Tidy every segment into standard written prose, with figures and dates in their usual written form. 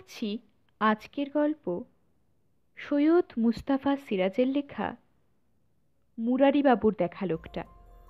পড়ছি আজকের গল্প সৈয়দ মুস্তাফা সিরাজের লেখা মুরারিবাবুর দেখা লোকটা।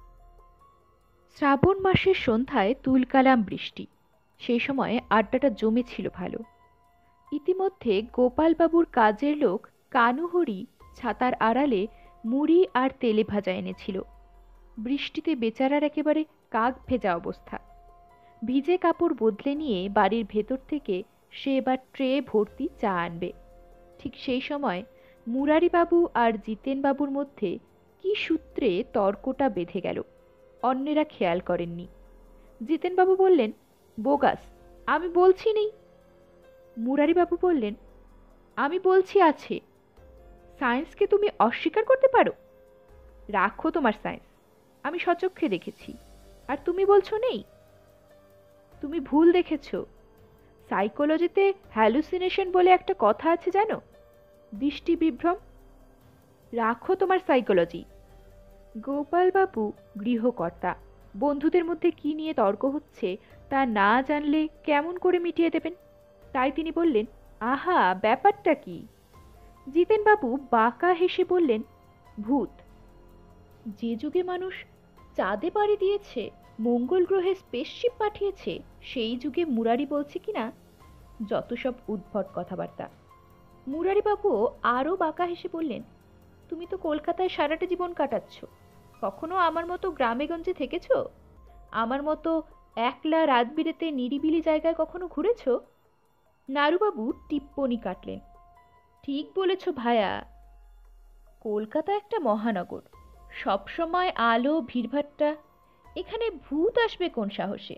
শ্রাবণ মাসের সন্ধ্যায় তুলকালাম বৃষ্টি। সেই সময়ে আড্ডাটা জমেছিল ভালো। ইতিমধ্যে গোপালবাবুর কাজের লোক কানুহরি ছাতার আড়ালে মুড়ি আর তেলে ভাজা এনেছিল। বৃষ্টিতে বেচারার একেবারে কাক ভেজা অবস্থা। ভিজে কাপড় বদলে নিয়ে বাড়ির ভেতর থেকে সে এবার ট্রে ভর্তি চা আনবে। ঠিক সেই সময় মুরারিবাবু আর জিতেনবাবুর মধ্যে কি সূত্রে তর্কটা বেঁধে গেল, অন্যেরা খেয়াল করেননি। জিতেনবাবু বললেন, বোগাস, আমি বলছি নেই। মুরারিবাবু বললেন, আমি বলছি আছে। সায়েন্সকে তুমি অস্বীকার করতে পারো? রাখো তোমার সায়েন্স, আমি সচক্ষে দেখেছি। আর তুমি বলছো নেই? তুমি ভুল দেখেছ। সাইকোলজিতে হ্যালুসিনেশন বলে একটা কথা আছে জানো? দৃষ্টি বিভ্রম। রাখো তোমার সাইকোলজি। গোপালবাবু গৃহকর্তা, বন্ধুদের মধ্যে কি নিয়ে তর্ক হচ্ছে তা না জানলে কেমন করে মিটিয়ে দেবেন? তাই তিনি বললেন, আহা, ব্যাপারটা কি? জিতেনবাবু বাঁকা হেসে বললেন, ভূত। যে যুগে মানুষ চাঁদে পাড়ি দিয়েছে, মঙ্গল গ্রহে স্পেসশিপ পাঠিয়েছে, সেই যুগে মুরারি বলছে কিনা যত সব উদ্ভট কথাবার্তা। মুরারিবাবুও আরও বাঁকা হেসে বললেন, তুমি তো কলকাতায় সারাটা জীবন কাটাচ্ছ, কখনো আমার মতো গ্রামেগঞ্জে থেকেছ? আমার মতো একলা রাত বিরেতে নিরিবিলি জায়গায় কখনো ঘুরেছ? নারুবাবু টিপ্পনি কাটলেন, ঠিক বলেছ ভায়া। কলকাতা একটা মহানগর, সবসময় আলো ভিড়ভাট্টা, এখানে ভূত আসবে কোন সাহসে?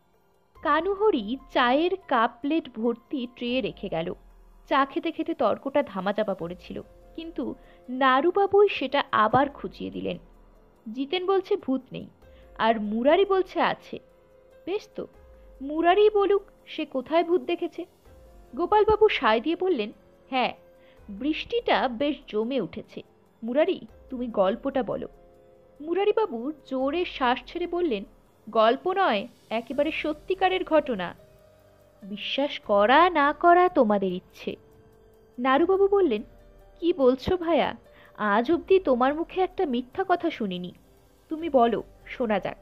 কানুহরি চায়ের কাপ প্লেট ভর্তি ট্রে রেখে গেল। চা খেতে খেতে তর্কটা ধামাচাপা পড়েছিল, কিন্তু নারুবাবুই সেটা আবার খুঁচিয়ে দিলেন। জিতেন বলছে ভূত নেই, আর মুরারি বলছে আছে। বেশ তো, মুরারি বলুক সে কোথায় ভূত দেখেছে। গোপালবাবু সায় দিয়ে বললেন, হ্যাঁ, বৃষ্টিটা বেশ জমে উঠেছে। মুরারি, তুমি গল্পটা বলো। মুরারিবাবু জোরে শ্বাস ছেড়ে বললেন, গল্প নয়, একেবারে সত্যিকারের ঘটনা। বিশ্বাস করা না করা তোমাদের ইচ্ছে। নারুবাবু বললেন, কি বলছো ভায়া? আজ অবধি তোমার মুখে একটা মিথ্যা কথা শুনিনি। তুমি বলো, শোনা যাক।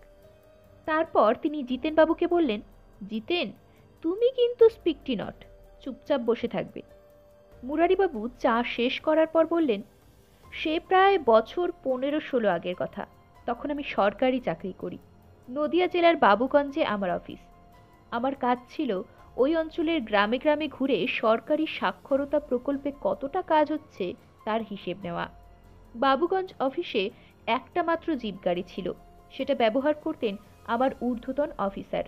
তারপর তিনি জিতেনবাবুকে বললেন, জিতেন, তুমি কিন্তু স্পিকটি নট, চুপচাপ বসে থাকবে। মুরারিবাবু চা শেষ করার পর বললেন, সে প্রায় বছর 15-16 আগের কথা। তখন আমি সরকারি চাকরি করি। নদিয়া জেলার বাবুগঞ্জে আমার অফিস। আমার কাজ ছিল ওই অঞ্চলের গ্রামে গ্রামে ঘুরে সরকারি সাক্ষরতা প্রকল্পে কতটা কাজ হচ্ছে তার হিসেব নেওয়া। বাবুগঞ্জ অফিসে একটা মাত্র জিপ গাড়ি ছিল, সেটা ব্যবহার করতেন আমার ঊর্ধ্বতন অফিসার।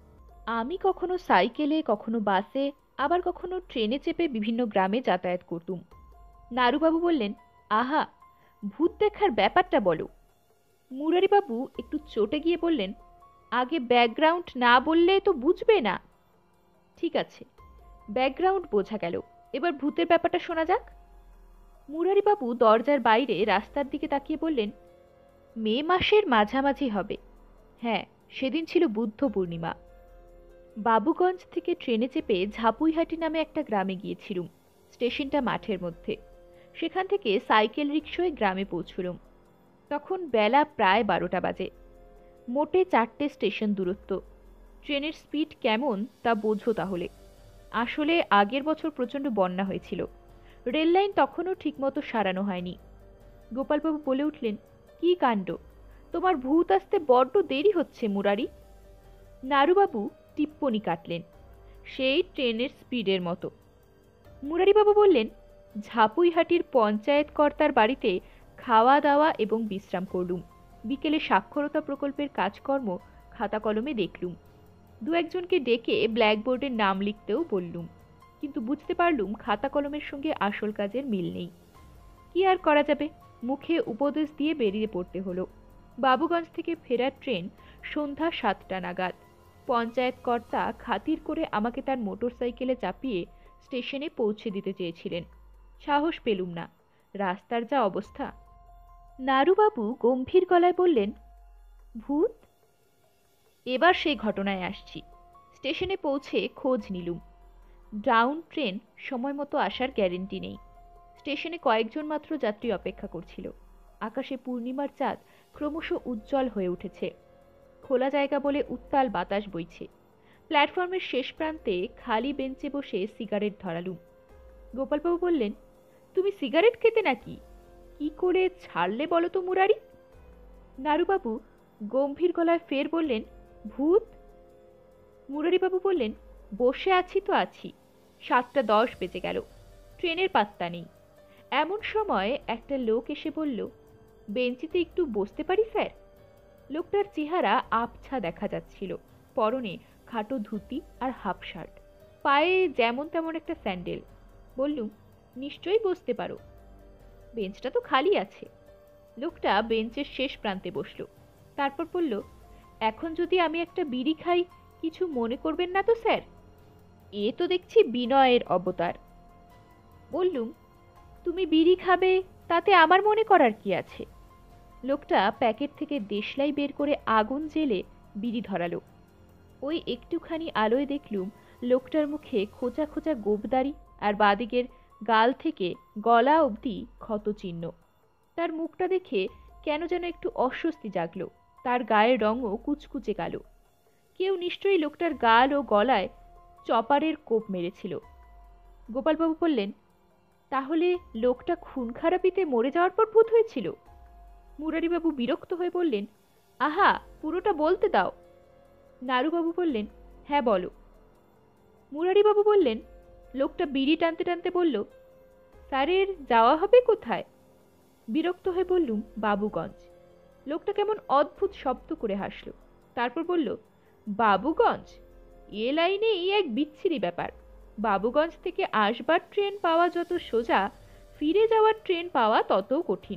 আমি কখনো সাইকেলে, কখনো বাসে, আবার কখনো ট্রেনে চেপে বিভিন্ন গ্রামে যাতায়াত করতুম। নারুবাবু বললেন, আহা, ভূত দেখার ব্যাপারটা বলো। মুরারিবাবু একটু চটে গিয়ে বললেন, আগে ব্যাকগ্রাউন্ড না বললে তো বুঝবে না। ঠিক আছে, ব্যাকগ্রাউন্ড বোঝা গেল, এবার ভূতের ব্যাপারটা শোনা যাক। মুরারিবাবু দরজার বাইরে রাস্তার দিকে তাকিয়ে বললেন, মে মাসের মাঝামাঝি হবে। হ্যাঁ, সেদিন ছিল বুদ্ধ পূর্ণিমা। বাবুগঞ্জ থেকে ট্রেনে চেপে ঝাপুইহাটি নামে একটা গ্রামে গিয়েছিলুম। স্টেশনটা মাঠের মধ্যে। সেখান থেকে সাইকেল রিকশায় গ্রামে পৌঁছলুম। তখন বেলা প্রায় 12টা বাজে। মোটে 4টে স্টেশন দূরত্ব। ট্রেনের স্পিড কেমন তা বোঝো তাহলে। আসলে আগের বছর প্রচণ্ড বন্যা হয়েছিল, রেললাইন তখনও ঠিকমতো সারানো হয়নি। গোপালবাবু বলে উঠলেন, কি কাণ্ড, তোমার ভূত আসতে বড্ড দেরি হচ্ছে মুরারি। নারুবাবু টিপ্পনি কাটলেন, সেই ট্রেনের স্পিডের মতো। মুরারিবাবু বললেন, ঝাপুইহাটির পঞ্চায়েত কর্তার বাড়িতে খাওয়া দাওয়া এবং বিশ্রাম করলুম। বিকেলে সাক্ষরতা প্রকল্পের কাজকর্ম খাতা কলমে দেখলুম। দু একজনকে ডেকে ব্ল্যাকবোর্ডের নাম লিখতেও বললুম, কিন্তু বুঝতে পারলুম খাতা কলমের সঙ্গে আসল কাজের মিল নেই। কি আর করা যাবে, মুখে উপদেশ দিয়ে বেরিয়ে পড়তে হলো। বাবুগঞ্জ থেকে ফেরার ট্রেন সন্ধ্যা 7টা নাগাদ। পঞ্চায়েত কর্তা খাতির করে আমাকে তার মোটর সাইকেলে চাপিয়ে স্টেশনে পৌঁছে দিতে চেয়েছিলেন। সাহস পেলুম না, রাস্তার যা অবস্থা। নারুবাবু গম্ভীর গলায় বললেন, ভূত? এবার সেই ঘটনায় আসছি। স্টেশনে পৌঁছে খোঁজ নিলুম। ডাউন ট্রেন সময় মতো আসার গ্যারেন্টি নেই। স্টেশনে কয়েকজন মাত্র যাত্রী অপেক্ষা করছিল। আকাশে পূর্ণিমার চাঁদ ক্রমশ উজ্জ্বল হয়ে উঠেছে। খোলা জায়গা বলে উত্তাল বাতাস বইছে। প্ল্যাটফর্মের শেষ প্রান্তে খালি বেঞ্চে বসে সিগারেট ধরালুম। গোপালবাবু বললেন, তুমি সিগারেট খেতে নাকি? কি করে ছাড়লে বলো তো মুরারি? নারুবাবু গম্ভীর গলায় ফের বললেন, ভূত। মুরারিবাবু বললেন, বসে আছি তো আছি, 7:10 বেজে গেল, ট্রেনের পাত্তা নেই। এমন সময় একটা লোক এসে বলল, বেঞ্চিতে একটু বসতে পারি স্যার? লোকটার চেহারা আবছা দেখা যাচ্ছিল। পরনে খাটো ধুতি আর হাফ শার্ট, পায়ে যেমন তেমন একটা স্যান্ডেল। বললুম, নিশ্চয়ই বসতে পারো, বেঞ্চটা তো খালি আছে। লোকটা বেঞ্চের শেষ প্রান্তে বসলো। তারপর বলল, এখন যদি আমি একটা বিড়ি খাই, কিছু মনে করবেন না তো স্যার? এ তো দেখছি বিনয়ের অবতার। বললুম, তুমি বিড়ি খাবে, তাতে আমার মনে করার কি আছে? লোকটা প্যাকেট থেকে দেশলাই বের করে আগুন জ্বেলে বিড়ি ধরালো। ওই একটুখানি আলোয় দেখলুম লোকটার মুখে খোঁচা খোঁচা গোঁফদাড়ি, আর বাদিকের গাল থেকে গলা অবধি ক্ষতচিহ্ন। তার মুখটা দেখে কেন যেন একটু অস্বস্তি জাগলো। তার গায়ের রঙও কুচকুচে কালো। কেউ নিশ্চয়ই লোকটার গাল ও গলায় চপারের কোপ মেরেছিল। গোপালবাবু বললেন, তাহলে লোকটা খুন খারাপিতে মরে যাওয়ার পর ভূত হয়েছিল? মুরারিবাবু বিরক্ত হয়ে বললেন, আহা, পুরোটা বলতে দাও। নারুবাবু বললেন, হ্যাঁ বলো। মুরারিবাবু বললেন, লোকটা বিড়ি টানতে টানতে বলল, স্যারের যাওয়া হবে কোথায়? বিরক্ত হয়ে বললুম, বাবুগঞ্জ। লোকটা কেমন অদ্ভুত শব্দ করে হাসল। তারপর বলল, বাবুগঞ্জ? এ লাইনে এই এক বিচ্ছিরি ব্যাপার। বাবুগঞ্জ থেকে আসবার ট্রেন পাওয়া যত সোজা, ফিরে যাওয়ার ট্রেন পাওয়া তত কঠিন।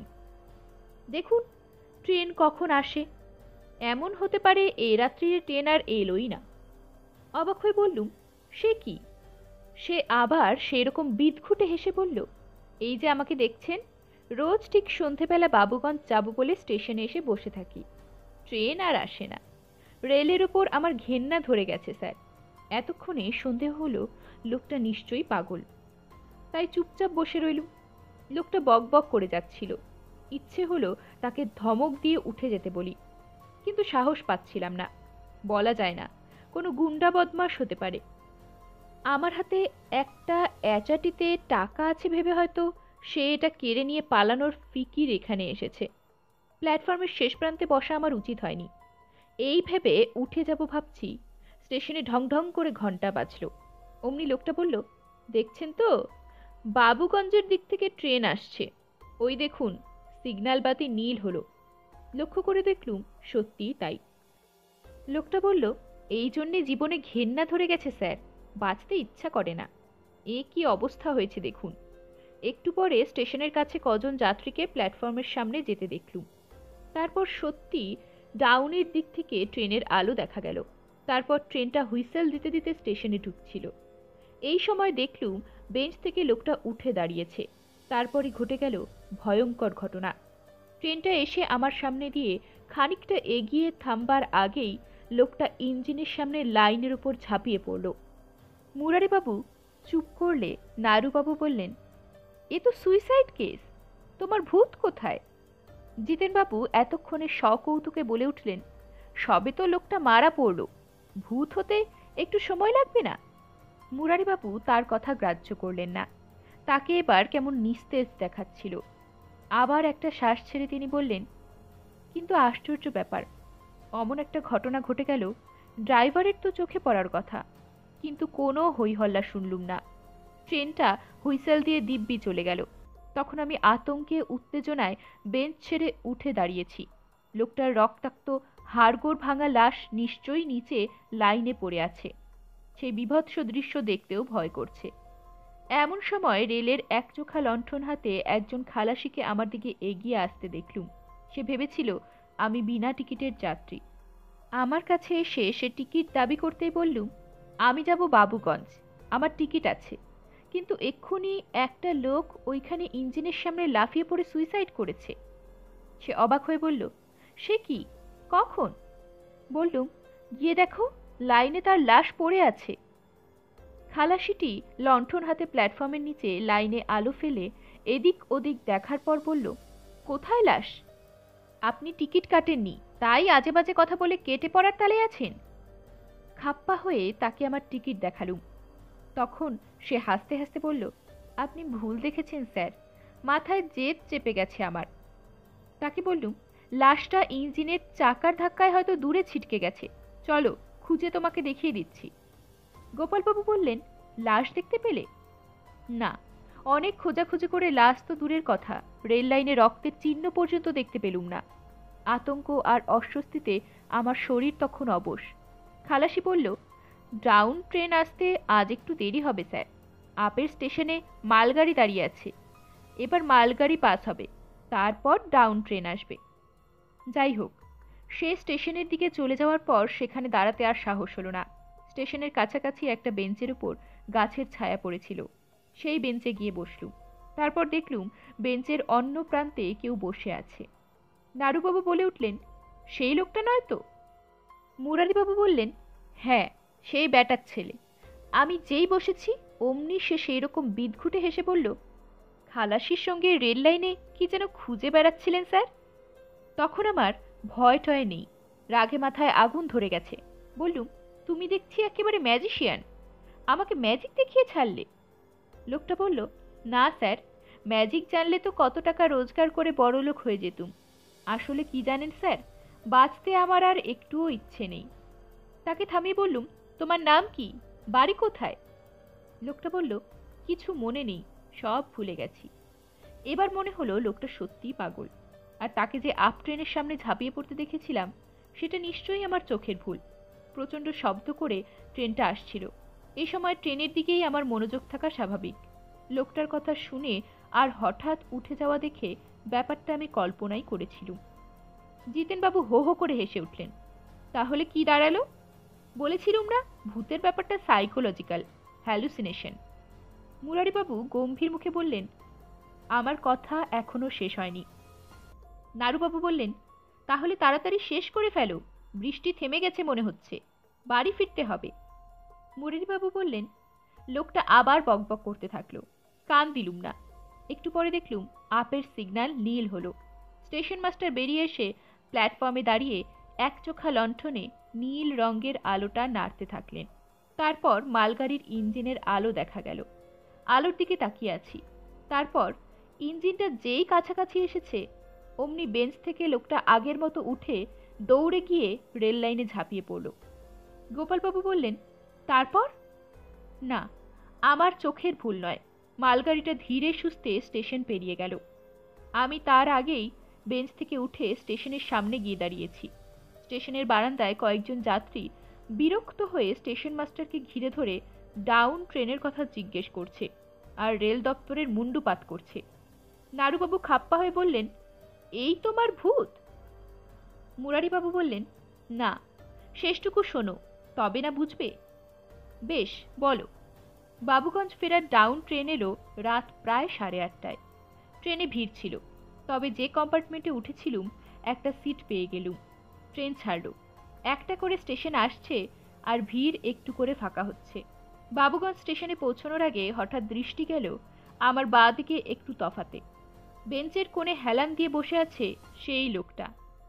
দেখুন ট্রেন কখন আসে। এমন হতে পারে এ রাত্রির ট্রেন আর এলোই না। অবাক হয়ে বললুম, সে কি? সে আবার সেরকম বিদঘুটে হেসে বলল, এই যে আমাকে দেখছেন, রোজ ঠিক সন্ধেবেলা বাবুগঞ্জ যাব বলে স্টেশনে এসে বসে থাকি। ট্রেন আর আসে না। রেলের ওপর আমার ঘেন্না ধরে গেছে স্যার। এতক্ষণে সন্দেহ হলো লোকটা নিশ্চয়ই পাগল। তাই চুপচাপ বসে রইলুম। লোকটা বকবক করে যাচ্ছিল। ইচ্ছে হলো তাকে ধমক দিয়ে উঠে যেতে বলি, কিন্তু সাহস পাচ্ছিলাম না। বলা যায় না, কোনো গুন্ডা বদমাশ হতে পারে। আমার হাতে একটা অ্যাচাটিতে টাকা আছে ভেবে হয়তো সে এটা কেড়ে নিয়ে পালানোর ফিকির এখানে এসেছে। প্ল্যাটফর্মের শেষ প্রান্তে বসা আমার উচিত হয়নি। এই ভেবে উঠে যাব ভাবছি, স্টেশনে ঢং ঢং করে ঘন্টা বাজলো। অমনি লোকটা বলল, দেখছেন তো, বাবুগঞ্জের দিক থেকে ট্রেন আসছে। ওই দেখুন, সিগন্যাল বাতি নীল হলো। লক্ষ্য করে দেখলুম সত্যিই তাই। লোকটা বলল, এই জন্যে জীবনে ঘেন্না ধরে গেছে স্যার, বাঁচতে ইচ্ছা করে না। এ কি অবস্থা হয়েছে দেখুন। একটু পরে স্টেশনের কাছে কজন যাত্রীকে প্ল্যাটফর্মের সামনে যেতে দেখলুম। তারপর সত্যি ডাউনের দিক থেকে ট্রেনের আলো দেখা গেল। তারপর ট্রেনটা হুইসেল দিতে দিতে স্টেশনে ঢুকছিল। এই সময় দেখলুম বেঞ্চ থেকে লোকটা উঠে দাঁড়িয়েছে। তারপরই ঘটে গেল ভয়ঙ্কর ঘটনা। ট্রেনটা এসে আমার সামনে দিয়ে খানিকটা এগিয়ে থামবার আগেই লোকটা ইঞ্জিনের সামনে লাইনের উপর ঝাঁপিয়ে পড়ল। মুরারিবাবু চুপ করলে নারুবাবু বললেন, এ তো সুইসাইড কেস, তোমার ভূত কোথায়? জিতেনবাবু এতক্ষণে সকৌতুকে বলে উঠলেন, সবে তো লোকটা মারা পড়ল, ভূত হতে একটু সময় লাগবে না? মুরারিবাবু তার কথা গ্রাহ্য করলেন না। তাকে এবার কেমন নিস্তেজ দেখাচ্ছিল। আবার একটা শ্বাস ছেড়ে তিনি বললেন, কিন্তু আশ্চর্য ব্যাপার, অমন একটা ঘটনা ঘটে গেল, ড্রাইভারের তো চোখে পড়ার কথা, কিন্তু কোনো হইহল্লা শুনলুম না। ট্রেনটা হুইসেল দিয়ে দিব্যি চলে গেল। তখন আমি আতঙ্কে উত্তেজনায় বেঞ্চ ছেড়ে উঠে দাঁড়িয়েছি। লোকটার রক্তাক্ত হাড়গোড় ভাঙা লাশ নিশ্চয়ই নিচে লাইনে পড়ে আছে। সেই বীভৎস দৃশ্য দেখতেও ভয় করছে। এমন সময় রেলের একচোখা লণ্ঠন হাতে একজন খালাসিকে আমার দিকে এগিয়ে আসতে দেখলুম। সে ভেবেছিল আমি বিনা টিকিটের যাত্রী। আমার কাছে এসে সে টিকিট দাবি করতেই বললুম, আমি যাব বাবুগঞ্জ, আমার টিকিট আছে। কিন্তু এক্ষুনি একটা লোক ওইখানে ইঞ্জিনের সামনে লাফিয়ে পড়ে সুইসাইড করেছে। সে অবাক হয়ে বলল, সে কি, কখন? বললুম, গিয়ে দেখো, লাইনে তার লাশ পড়ে আছে। খালাসিটি লণ্ঠন হাতে প্ল্যাটফর্মের নিচে লাইনে আলো ফেলে এদিক ওদিক দেখার পর বলল, কোথায় লাশ? আপনি টিকিট কাটেননি, তাই আজে বাজে কথা বলে কেটে পড়ার তালে আছেন? খাপ্পা হয়ে তাকে আমার টিকিট দেখালুম। তখন সে হাসতে হাসতে বলল, আপনি ভুল দেখেছেন স্যার, মাথায় জেদ চেপে গেছে আমার। তাকে বললুম, লাশটা ইঞ্জিনের চাকার ধাক্কায় হয়তো দূরে ছিটকে গেছে, চলো খুঁজে তোমাকে দেখিয়ে দিচ্ছি। গোপালবাবু বললেন, লাশ দেখতে পেলে? না, অনেক খোঁজাখুঁজি করে লাশ তো দূরের কথা, রেল লাইনে রক্তের চিহ্ন পর্যন্ত দেখতে পেলুম না। আতঙ্ক আর অস্বস্তিতে আমার শরীর তখন অবশ। খালাসি বলল, ডাউন ট্রেন আসতে আজ একটু দেরি হবে স্যার, আপের স্টেশনে মালগাড়ি দাঁড়িয়ে আছে, এবার মালগাড়ি পাস হবে, তারপর ডাউন ট্রেন আসবে। যাই হোক, সে স্টেশনের দিকে চলে যাওয়ার পর সেখানে দাঁড়াতে আর সাহস হলো না। স্টেশনের কাছাকাছি একটা বেঞ্চের উপর গাছের ছায়া পড়েছিল, সেই বেঞ্চে গিয়ে বসলুম। তারপর দেখলুম বেঞ্চের অন্য প্রান্তে কেউ বসে আছে। নাড়ুবাবু বলে উঠলেন, সেই লোকটা নয় তো? মুরারিবাবু বললেন, হ্যাঁ, সেই ব্যাটার ছেলে। আমি যেই বসেছি অমনি সে সেই রকম বিদঘুটে হেসে বলল, খালাসির সঙ্গে রেল লাইনে কি যেন খুঁজে বেড়াচ্ছিলেন স্যার? তখন আমার ভয় টয় নেই, রাগে মাথায় আগুন ধরে গেছে। বললুম, তুমি দেখছি একেবারে ম্যাজিশিয়ান, আমাকে ম্যাজিক দেখিয়ে ছাড়লে? লোকটা বলল, না স্যার, ম্যাজিক জানলে তো কত টাকা রোজগার করে বড়লোক হয়ে যেতুম। আসলে কি জানেন স্যার, বাঁচতে আমার আর একটুও ইচ্ছে নেই। তাকে থামিয়ে বললুম, তোমার নাম কি, বাড়ি কোথায়? লোকটা বলল, কিছু মনে নেই, সব ভুলে গেছি। এবার মনে হলো লোকটা সত্যিই পাগল, আর তাকে যে আপ ট্রেনের সামনে ঝাঁপিয়ে পড়তে দেখেছিলাম সেটা নিশ্চয়ই আমার চোখের ভুল। প্রচণ্ড শব্দ করে ট্রেনটা আসছিল, এই সময় ট্রেনের দিকেই আমার মনোযোগ থাকা স্বাভাবিক। লোকটার কথা শুনে আর হঠাৎ উঠে যাওয়া দেখে ব্যাপারটা আমি কল্পনাই করেছিলুম। জিতেনবাবু হো হো করে হেসে উঠলেন। তাহলে কি দাঁড়ালো? বলেছিলুম না, ভূতের ব্যাপারটা সাইকোলজিক্যাল, হ্যালুসিনেশন। মুরারিবাবু গম্ভীর মুখে বললেন, আমার কথা এখনো শেষ হয়নি। নাড়ুবাবু বললেন, তাহলে তাড়াতাড়ি শেষ করে ফেলো, বৃষ্টি থেমে গেছে মনে হচ্ছে, বাড়ি ফিরতে হবে। মুরারিবাবু বললেন, লোকটা আবার বকবক করতে থাকলো। কান দিলুম না। একটু পরে দেখলুম আপের সিগন্যাল নীল হলো। স্টেশন মাস্টার বেরিয়ে এসে প্ল্যাটফর্মে দাঁড়িয়ে একচোখা লণ্ঠনে নীল রঙের আলোটা নাড়তে থাকলেন। তারপর মালগাড়ির ইঞ্জিনের আলো দেখা গেল। আলোর দিকে তাকিয়ে আছি। তারপর ইঞ্জিনটা যেই কাছাকাছি এসেছে অমনি বেঞ্চ থেকে লোকটা আগের মতো উঠে দৌড়ে গিয়ে রেল লাইনে ঝাঁপিয়ে পড়ল। গোপালবাবু বললেন, তারপর? না, আমার চোখের ভুল নয়, মালগাড়িটা ধীরে সুস্থে স্টেশন পেরিয়ে গেল। আমি তার আগেই বেঞ্চ থেকে উঠে স্টেশনের সামনে গিয়ে দাঁড়িয়েছি। স্টেশনের বারান্দায় কয়েকজন যাত্রী বিরক্ত হয়ে স্টেশন মাস্টারকে ঘিরে ধরে ডাউন ট্রেনের কথা জিজ্ঞেস করছে আর রেল দপ্তরের মুন্ডুপাত করছে। নাড়ুবাবু খাপ্পা হয়ে বললেন, এই তোমার ভূত? মুরারিবাবু বললেন, না, শেষটুকু শোনো, তবে না বুঝবে। বেশ, বলো। বাবুগঞ্জ ফেরার ডাউন ট্রেন এলো রাত প্রায় 8:30টায়। ট্রেনে ভিড় ছিল, তবে যে কম্পার্টমেন্টে উঠেছিলুম একটা সিট পেয়ে গেলুম। ট্রেন ছাড়ল, একটা করে স্টেশন আসছে আর ভিড় একটু করে ফাঁকা হচ্ছে। বাবুগঞ্জ স্টেশনে পৌঁছানোর আগে হঠাৎ দৃষ্টি গেল আমার বাঁ দিকে একটু তফাতে। বেঞ্চের কোণে হেলান দিয়ে বসে আছে সেই লোকটা।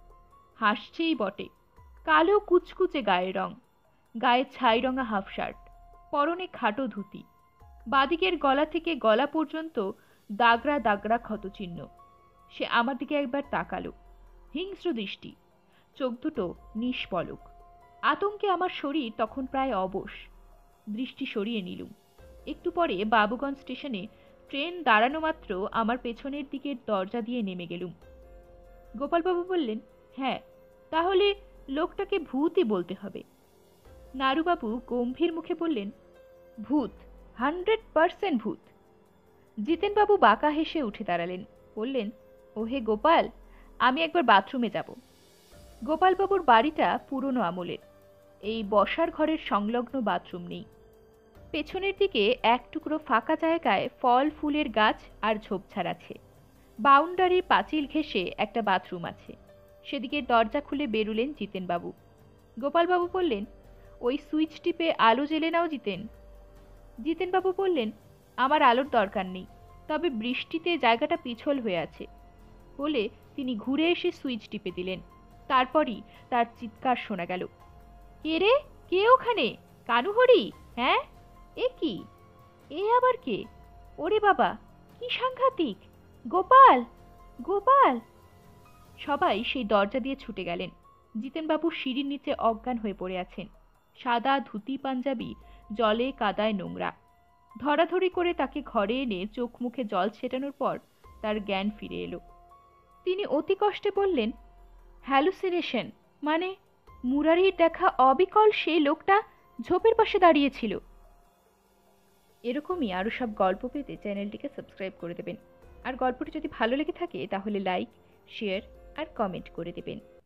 হাসছেই বটে, কালো কুচকুচে গায়ের রং, গায়ে ছাই রঙা হাফ শার্ট, পরনে খাটো ধুতি, বাদিকের গলা থেকে গলা পর্যন্ত দাগড়া দাগড়া ক্ষতচিহ্ন। সে আমার দিকে একবার তাকালো, হিংস্র দৃষ্টি, চোখ দুটো নিষ্পলক। আতঙ্কে আমার শরীর তখন প্রায় অবশ। দৃষ্টি সরিয়ে নিলুম। একটু পরে বাবুগঞ্জ স্টেশনে ট্রেন দাঁড়ানো মাত্র আমার পেছনের দিকের দরজা দিয়ে নেমে গেলুম। গোপালবাবু বললেন, হ্যাঁ, তাহলে লোকটাকে ভূতই বলতে হবে। নাড়ুবাবু গম্ভীর মুখে বললেন, ভূত, 100% ভূত। জিতেনবাবু বাঁকা হেসে উঠে দাঁড়ালেন, বললেন, ওহে গোপাল, আমি একবার বাথরুমে যাব। গোপালবাবুর বাড়িটা পুরনো আমলের, এই বসার ঘরের সংলগ্ন বাথরুম নেই। পেছনের দিকে এক টুকরো ফাঁকা জায়গায় ফল ফুলের গাছ আর ঝোপঝাড় আছে। বাউন্ডারির পাঁচিল ঘেঁষে একটা বাথরুম আছে, সেদিকে দরজা খুলে বেরুলেন জিতেনবাবু। গোপালবাবু বললেন, ওই সুইচ টিপে আলো জ্বেলে নাও জিতেন। জিতেনবাবু বললেন, আমার আলোর দরকার নেই, তবে বৃষ্টিতে জায়গাটা পিছল হয়ে আছে। বলে তিনি ঘুরে এসে সুইচ টিপে দিলেন। তারপরই তার চিৎকার শোনা গেল, কে রে, কে ওখানে? কানুহরি? হ্যাঁ, এ কি? এ আবার কে? ওরে বাবা, কি সাংঘাতিক! গোপাল, গোপাল! সবাই সেই দরজা দিয়ে ছুটে গেলেন। জিতেনবাবু সিঁড়ির নিচে অজ্ঞান হয়ে পড়ে আছেন। সাদা ধুতি পাঞ্জাবি জলে কাদায় নোংরা। ধরাধরি করে তাকে ঘরে এনে চোখ মুখে জল ছেটানোর পর তার জ্ঞান ফিরে এলো। তিনি অতি কষ্টে বললেন, হ্যালুসিনেশন, মানে মুরারির দেখা অবিকল সেই লোকটা ঝোপের পাশে দাঁড়িয়েছিল। এরকমই আরও সব গল্প পেতে চ্যানেলটিকে সাবস্ক্রাইব করে দেবেন। আর গল্পটি যদি ভালো লেগে থাকে তাহলে লাইক, শেয়ার আর কমেন্ট করে দেবেন।